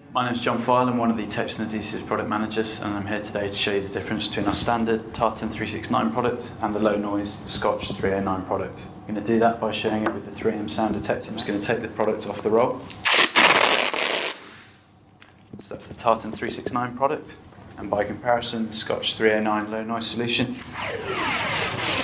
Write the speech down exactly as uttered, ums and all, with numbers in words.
My name is John File, I'm one of the Texture and Adhesives product managers, and I'm here today to show you the difference between our standard Tartan three sixty-nine product and the low noise Scotch three oh nine product. I'm going to do that by showing it with the three M sound detector. I'm just going to take the product off the roll. So that's the Tartan three sixty-nine product, and by comparison the Scotch three oh nine low noise solution.